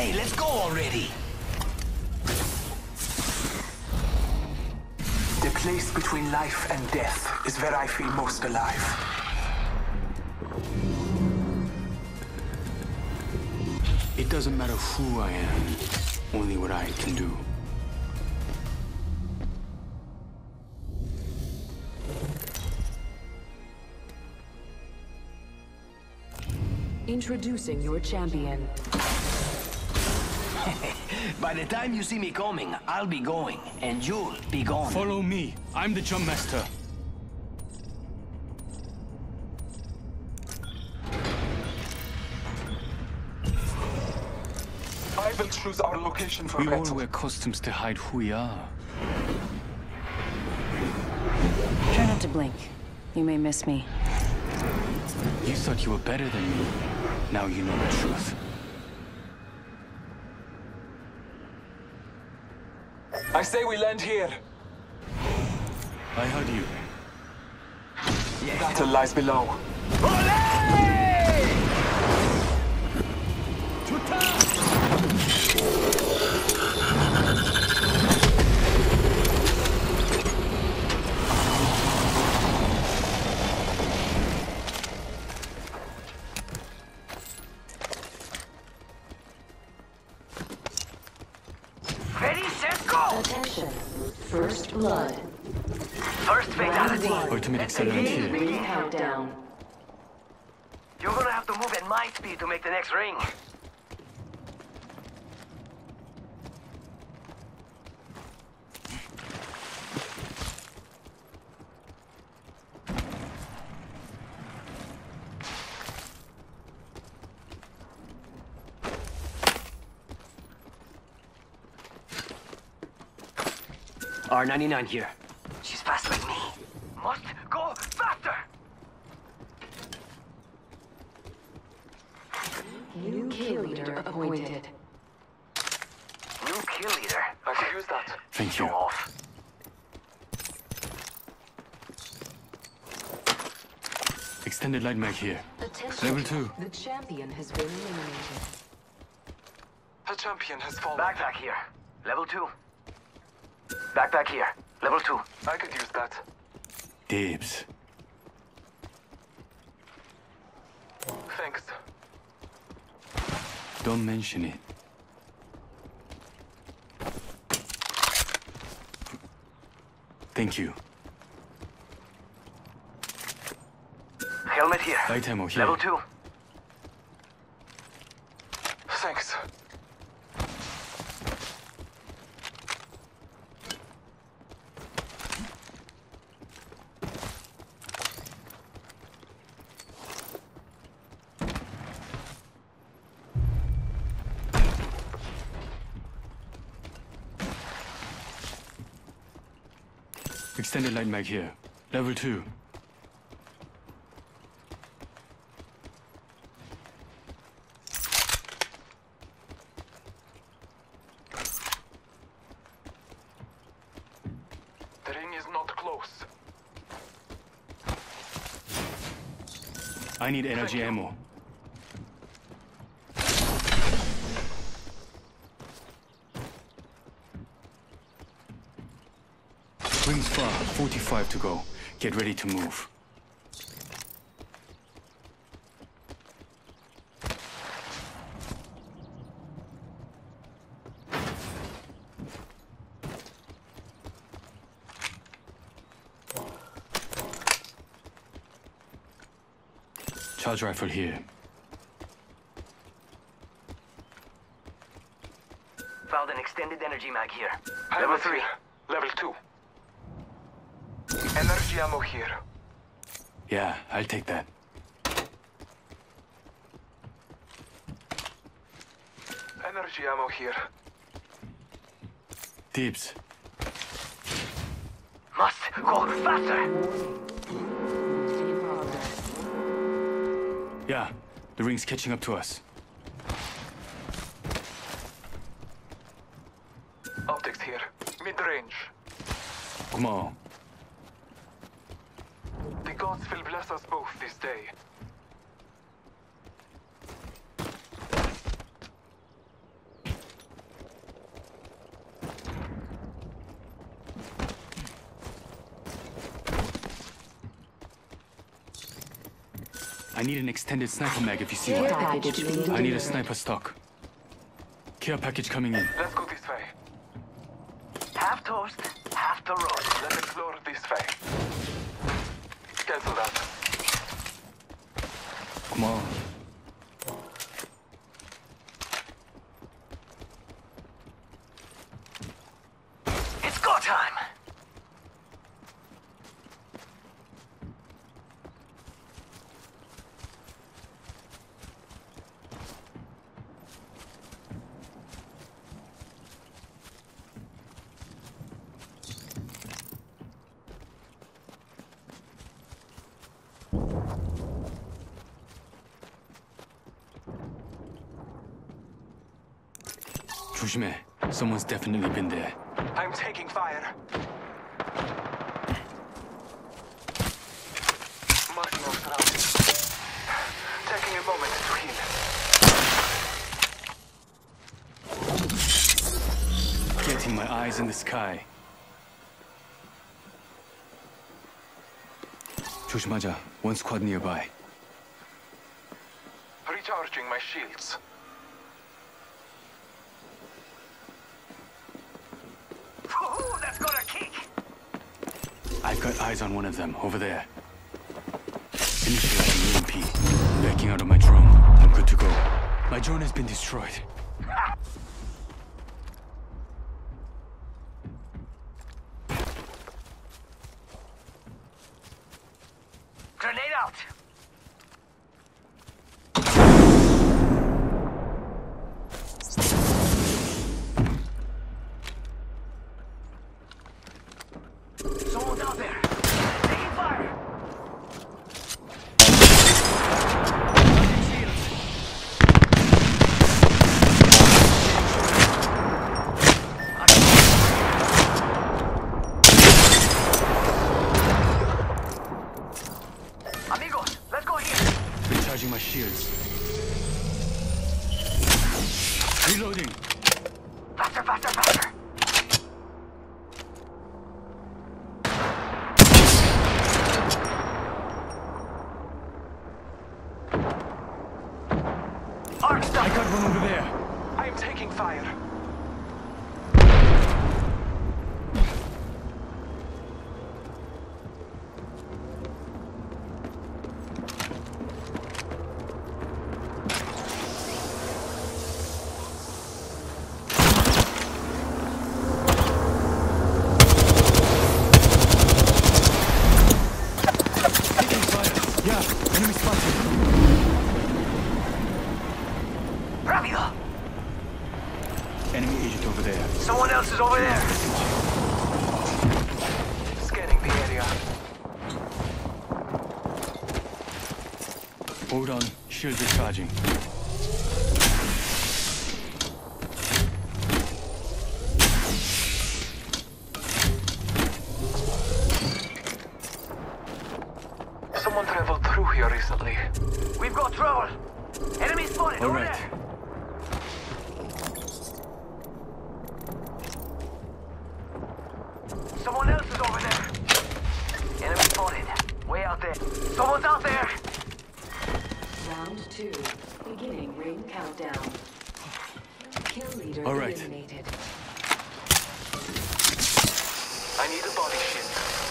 Hey, let's go already! The place between life and death is where I feel most alive. It doesn't matter who I am, only what I can do. Introducing your champion. By the time you see me coming, I'll be going, and you'll be gone. Follow me. I'm the jump master. I will choose our location for We all battle. wear costumes to hide who we are. Try not to blink. You may miss me. You thought you were better than me. Now you know the truth. I say we land here. I heard you. Battle lies below. Ready, set, go! Attention. First blood. First fatality. Ultimate accelerant here. Ring countdown. You're gonna have to move at my speed to make the next ring. R99 here. She's fast like me. Must go faster! New kill leader appointed. New kill leader. I could use that. Thank Show you. off. Extended light mag here. Attention. Level 2. The champion has been eliminated. The champion has fallen. Backpack here. Level 2. Backpack here. Level 2. I could use that. Dibs. Thanks. Don't mention it. Thank you. Helmet here. Light ammo here. Level 2. Thanks. Extended light mag here. Level 2. The ring is not close. I need energy ammo. Rings far. 45 to go. Get ready to move. Charge rifle here. Found an extended energy mag here. Level Level 3. Level 2. Energy ammo here. Yeah, I'll take that. Energy ammo here. Dibs. Must go faster! In progress. Yeah, the ring's catching up to us. Optics here. Mid-range. Come on. The gods will bless us both this day. I need an extended sniper mag if you see Care one. package being I need a delivered. sniper stock. Care package coming in. Let's go this way. Half toast, half the road. Let's explore this way. Cancel that. Come on. It's go time! 조심해. Someone's definitely been there. I'm taking fire. Marking our surroundings. Taking a moment to heal. Getting my eyes in the sky. 조심하자. One squad nearby. Recharging my shields. Ooh, that's got a kick! I've got eyes on one of them, over there. Initiating EMP. Backing out of my drone. I'm good to go. My drone has been destroyed. Grenade out! Someone's out there! Taking fire! Amigos, let's go here! Recharging my shields. Reloading. Faster, faster, faster! Arc I stop! got one over there. I am taking fire. Taking fire. Yeah, enemy spotted. Rápido! Enemy agent over there. Someone else is over there! Scanning the area. Hold on. Shields are charging. Someone traveled through here recently. We've got trouble! Enemy spotted! All over right. there! Someone else is over there! Enemy spotted! Way out there! Someone's out there! Round 2. Beginning ring countdown. Kill leader All right. eliminated. I need a body shield.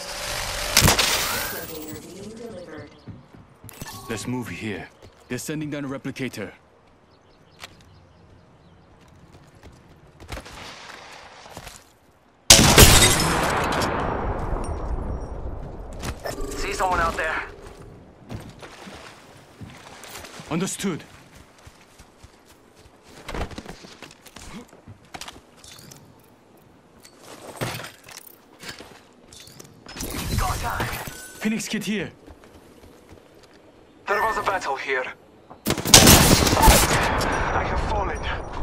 Replicator being delivered. Let's move here. They're sending down a replicator. See someone out there? Understood. Go time! Phoenix kit here. There was a battle here. I have fallen.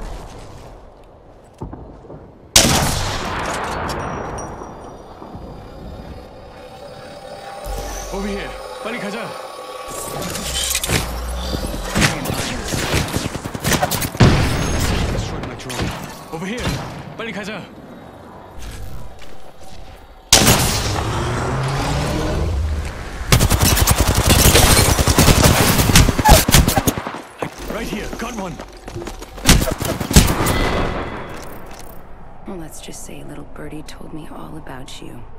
Over here. 빨리 가자. Destroyed my drone. Over here. 빨리 가자. Got one. Well, let's just say little birdie told me all about you.